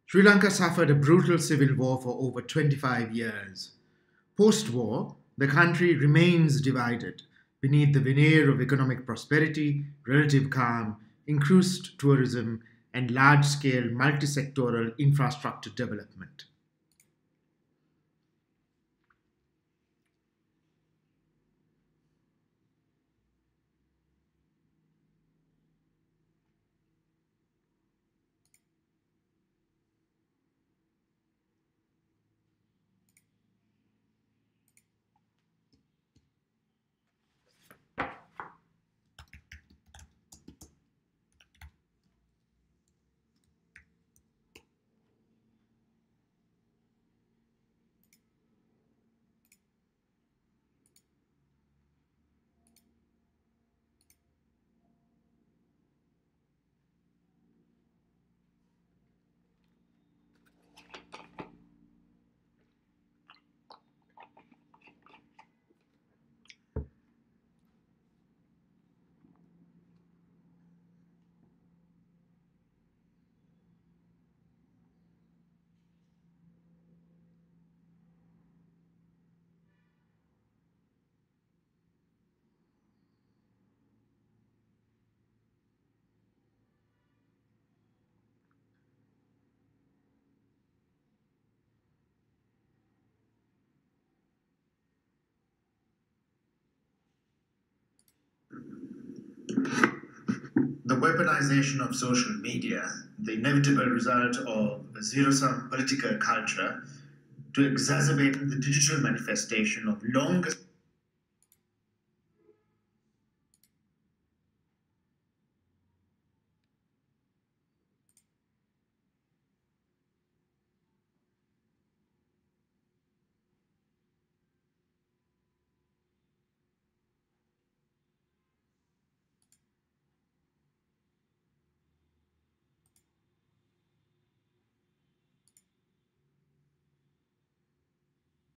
Sri Lanka suffered a brutal civil war for over 25 years. Post war, the country remains divided beneath the veneer of economic prosperity, relative calm, increased tourism, and large scale multi sectoral infrastructure development. The weaponization of social media, the inevitable result of a zero sum political culture to exacerbate the digital manifestation of long